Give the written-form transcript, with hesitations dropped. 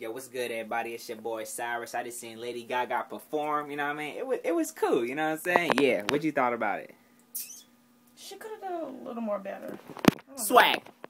Yo, what's good, everybody? It's your boy Cyrus. I just seen Lady Gaga perform. You know what I mean? It was cool. You know what I'm saying? Yeah. What you thought about it? She could have done a little more better. Swag.